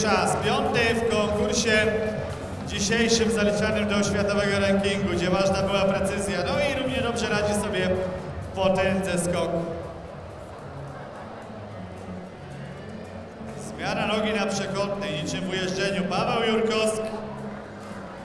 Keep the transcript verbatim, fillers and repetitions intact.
czas, piąty w konkursie dzisiejszym zaliczanym do światowego rankingu, gdzie ważna była precyzja, no i równie dobrze radzi sobie w potędze skoku. Zmiana nogi na przekątnej, niczym w ujeżdżeniu. Paweł Jurkowski.